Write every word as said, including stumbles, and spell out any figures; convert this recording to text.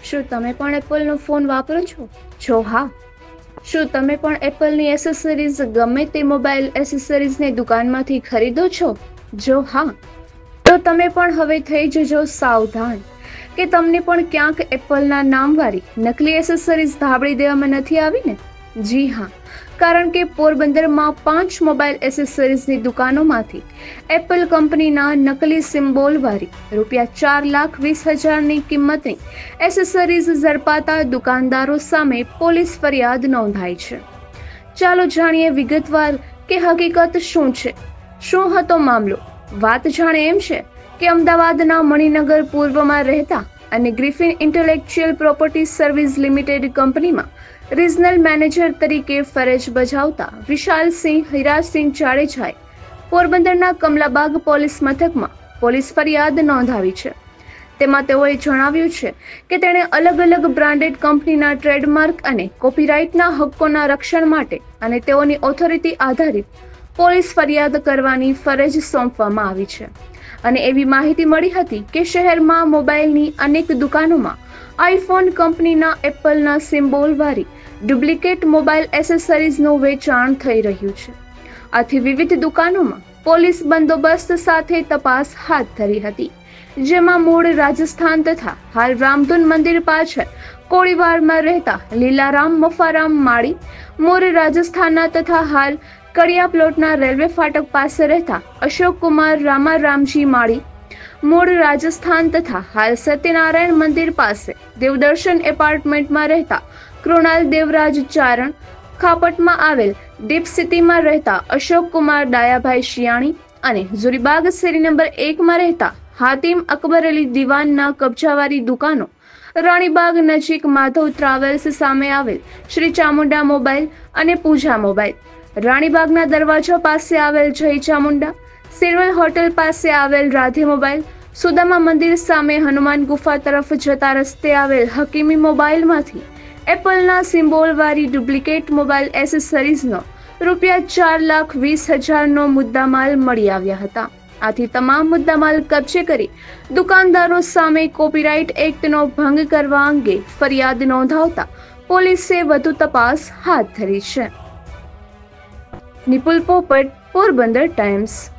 શું તમે પણ એપલનો ફોન વાપરો છો? જો હા, શું તમે પણ એપલની એસેસરીઝ ગમે તે મોબાઈલ એસેસરીઝની દુકાનમાંથી ખરીદો છો? જો હા, તો તમે પણ હવે થઈ જજો સાવધાન કે તમને પણ ક્યાંક એપલના નામવાળી નકલી એસેસરીઝ ધાબળી દેવામાં નથી આવી ને? જી હા, કારણ કે પોરબંદરમાં પાંચ મોબાઈલ એસેસરીઝની દુકાનોમાંથી એપલ કંપનીના નકલી સિમ્બોલવાળી રૂપિયા ચાર લાખ વીસ હજારની કિંમતની એસેસરીઝ ઝડપાતા દુકાનદારો સામે પોલીસ ફરિયાદ નોંધાઈ છે. ચાલો જાણીએ વિગતવાર કે હકીકત શું છે. શું હતો મામલો? વાત જાણે એમ છે કે અમદાવાદના મણિનગર પૂર્વમાં રહેતા અને Griffin Intellectual Property Service Limited કંપનીમાં રિજનલ મેનેજર તરીકે ફરજ બજાવતા વિશાલસિંહ હિરાસિંહ જાડેજાએ પોરબંદરના કમલાબાગ પોલીસ મથકમાં પોલીસ ફરિયાદ નોંધાવી છે. તેમાં તેઓએ જણાવ્યું છે કે તેણે અલગ અલગ બ્રાન્ડેડ કંપનીના ટ્રેડમાર્ક અને કોપીરાઇટના હક્કોના રક્ષણ માટે અને તેઓની ઓથોરિટી આધારિત પોલીસ ફરિયાદ કરવાની ફરજ સોંપવામાં આવી છે. અને એવી માહિતી મળી હતી કે શહેરમાં મોબાઈલની અનેક દુકાનોમાં આઈફોન કંપનીના એપલના સિમ્બોલવાળી ડુપ્લિકેટ મોબાઈલ એસેસરીઝનું વેચાણ થઈ રહ્યું છે. આથી વિવિધ દુકાનોમાં પોલીસ બંદોબસ્ત સાથે તપાસ હાથ ધરી હતી, જેમાં મૂળ રાજસ્થાન તથા હાલ રામધૂન મંદિર પાછળ કોળીવારમાં રહેતા લીલારામ મફારામ માળી, મૂળ રાજસ્થાનના તથા હાલ કડિયા પ્લોટના રેલવે ફાટક પાસે રહેતા અશોક કુમાર રામારામજી માળી, મૂળ રાજસ્થાન તથા હાલ સત્યનારાયણ મંદિર પાસે દેવદર્શન એપાર્ટમેન્ટમાં રહેતા કૃણાલ દેવરાજ ચારણ, ખાપટમાં આવેલ ડીપ સિટીમાં રહેતા અશોક કુમાર ડાયાભાઈ શિયાણી અને ઝુરીબાગ શેરી નંબર એકમાં રહેતા હાતિમ અકબર અલી દિવાનના કબજાવાળી દુકાનો રાણીબાગ નજીક માધવ ટ્રાવેલ્સ સામે આવેલ શ્રી ચામુંડા મોબાઈલ અને પૂજા મોબાઈલ, રાણીબાગના દરવાજા પાસે આવેલ જય ચામુંડા, સિરવલ હોટલ પાસે આવેલ રાધે મોબાઈલ, સુદામા મંદિર સામે હનુમાન ગુફા તરફ જતા રસ્તે આવેલ હકીમી મોબાઈલમાંથી એપલના સિમ્બોલવાળી ડુપ્લિકેટ મોબાઈલ એસેસરીઝનો રૂપિયા ચાર લાખ વીસ હજારનો મુદ્દામાલ મળી આવ્યા હતા. આથી તમામ મુદ્દામાલ કબજે કરી દુકાનદારો સામે કોપીરાઇટ એક્ટનો ભંગ કરવા અંગે ફરિયાદ નોંધાવતા પોલીસે વધુ તપાસ હાથ ધરી છે. નિપુલ પોપટ, પોરબંદર ટાઈમ્સ.